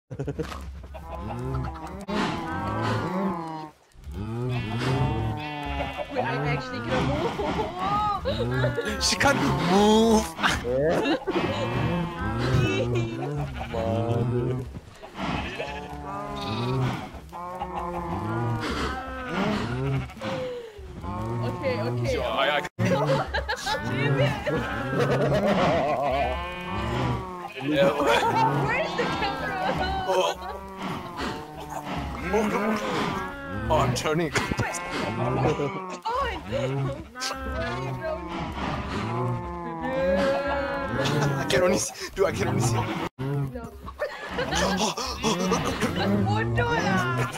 Wait, I'm actually gonna move. She can't move. Mano. Okay, okay. I Damn it. yeah, Where's the camera? oh. Oh, I'm turning. Oh, I can only see. Dude, I can only see. no. Bodoh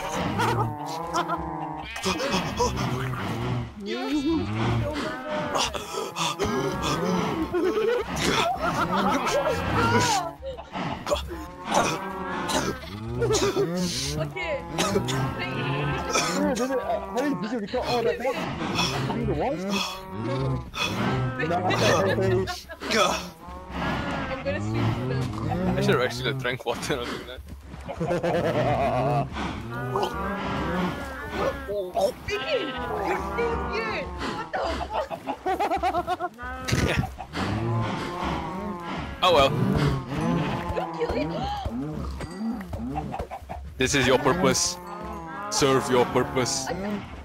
Okay. How did you record all that? You the watch? Nice. I'm gonna swim through them. I should have actually drank water or something like Vicky, you're still here. What the fuck? Oh well. You kill it? This is your purpose. Serve your purpose. I